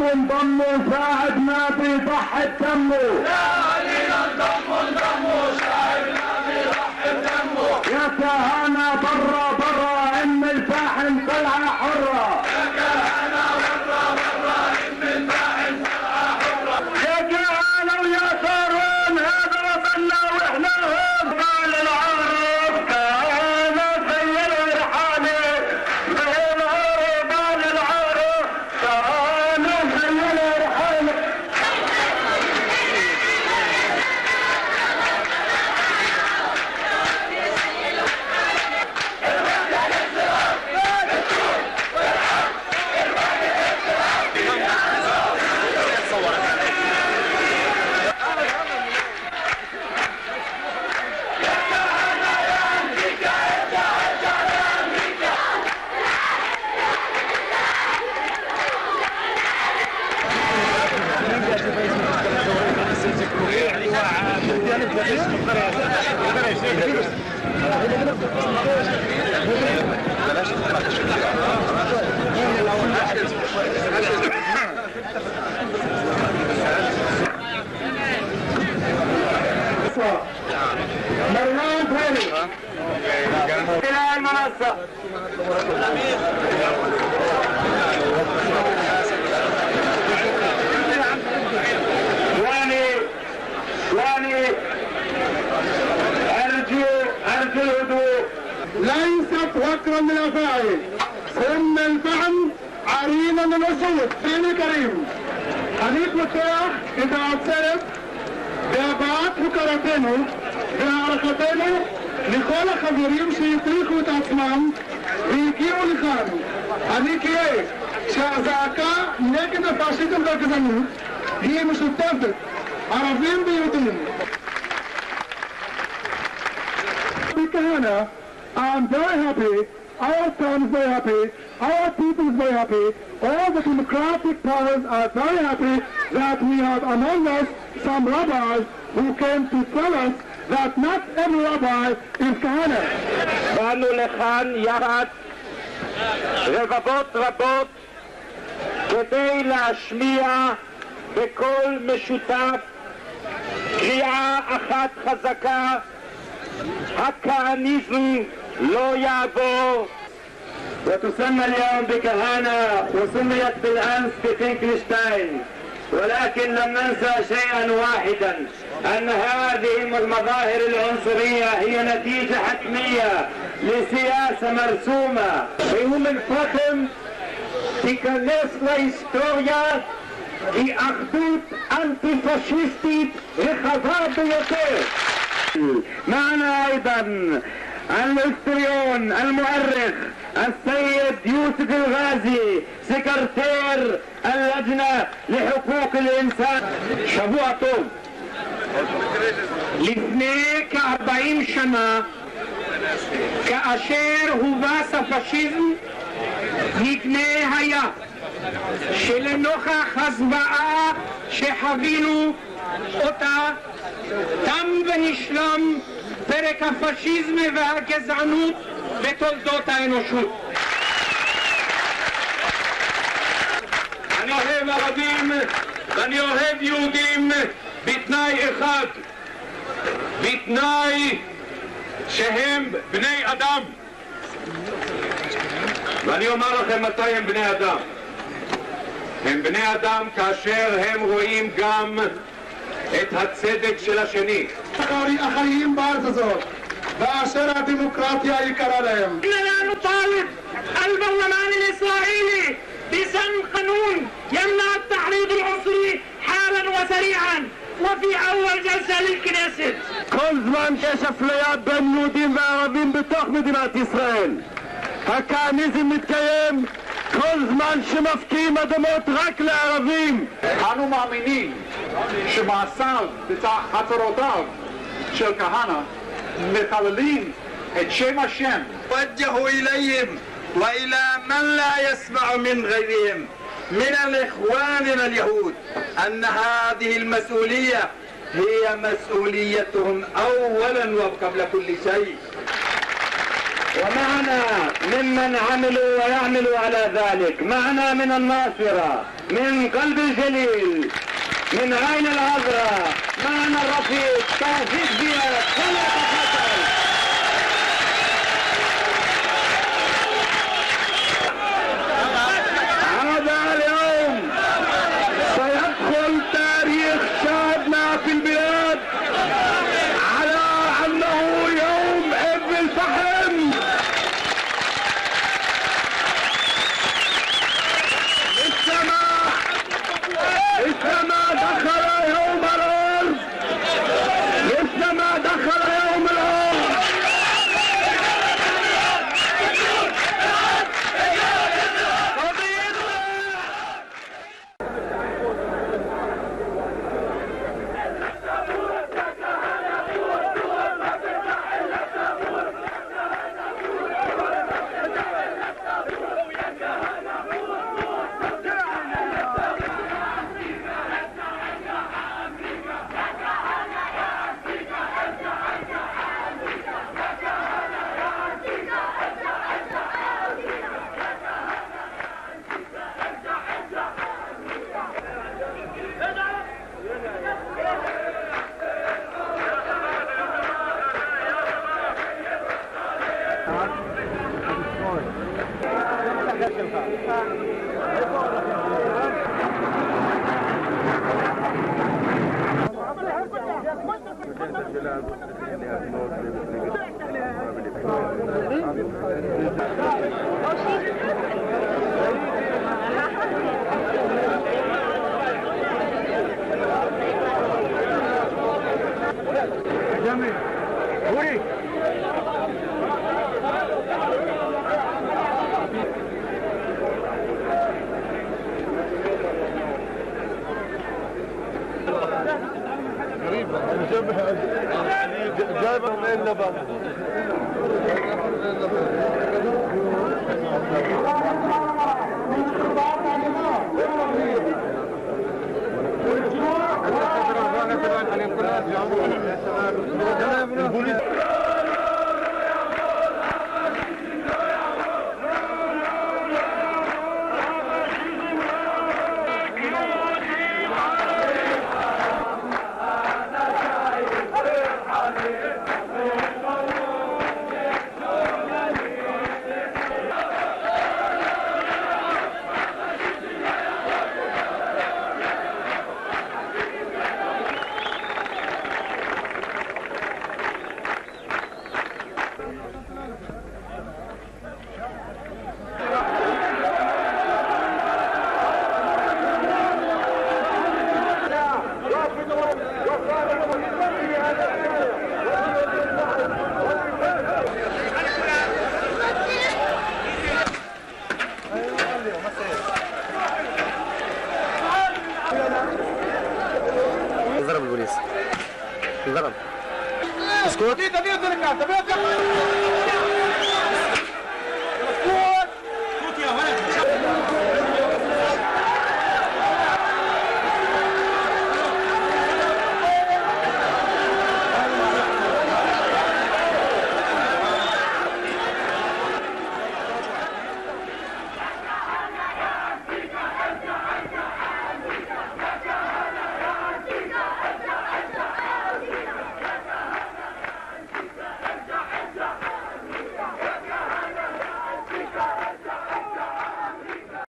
انضموا ساعد ما بيضحي بدمه. يا علينا انضموا ساعد ما بيضحي بدمه. يا كهنة برا ام الفاحم طلعة حرة. يا كهنة برا ام الفاحم طلعة حرة. يا كهنة ويا سارون هذا وطننا واحنا هون. قال العرب كهنة زي الريحانة بين عرب. قال العرب كهنة زي الريحانة. مريم ثاني الى المنصة. يعني أرجو الهدوء. ليست وكرا للأفاعي ثم الفهم عريضا للأصول. سيدي كريم אני פותח את העצרת בהבעת הוקרתנו והערכתנו לכל החברים שהטריחו את עצמם והגיעו לכאן. אני גאה שהזעקה נגד הפאשיזם והגזענות היא משותפת, ערבים ויהודים. Kahana, I'm very happy, our town is very happy, our people is very happy, all the democratic powers are very happy that we have among us some rabbis who came to tell us that not every rabbi is Kahana. באנו לכאן יחד רבבות כדי להשמיע בקול משותף קריאה אחת חזקה: הכהניזם לא יעבור. وتسمى اليوم بكهانة وسميت بالأمس بفينكلشتاين، ولكن لم ننسى شيئا واحدا، أن هذه المظاهر العنصرية هي نتيجة حتمية لسياسة مرسومة. ואום אל-פחם תיכנס להיסטוריה כאחדות אנטי-פשיסטית רחבה ביותר. معنا ايضا الهستوريون المؤرخ السيد يوسف الغازي سكرتير اللجنة لحقوق الإنسان. שבוע טוב. לפני כ-40 שנה, כאשר הובס הפשיזם, נדמה היה שלנוכח הזוועה שחווינו אותה, תם ונשלם פרק הפשיזם והגזענות בתולדות האנושות. אני אוהב ערבים ואני אוהב יהודים בתנאי אחד, בתנאי שהם בני אדם. ואני אומר לכם מתי הם בני אדם. הם בני אדם כאשר הם רואים גם את הצדק של השני. החיים בארץ הזאת, באשר הדמוקרטיה יקרה להם. إننا نطالب البرلمان الإسرائيلي بسن قانون يمنع التحريض العنصري حالا وسريعا وفي أول جلسة للكنيست. כל זמן שיש אפליה בין יהודים וערבים בתוך מדינת ישראל, הכהניזם מתקיים כל זמן שמפקיעים אדמות רק לערבים. אנו מאמינים שמעשיו והצהרותיו של כהנא מחללים את שם השם. وجهوا إليهم وإلى من لا يسمع من غيرهم من الإخواننا اليهود أن هذه المسؤولية هي مسؤوليتهم أولا وقبل كل شيء. ومعنا ممن عملوا ويعملوا على ذلك. معنا من الناصرة، من قلب الجليل، من عين العذراء، معنا الرفيق توفيق زياد. فليتفضل. هذا اليوم سيدخل تاريخ شعبنا في البلاد على انه يوم ابن الفحم. لسه ما دخل يوم الارض، لسه ما دخل يوم الارض. جايبه من اللبن. ضرب البوليس، ضرب. اسكت.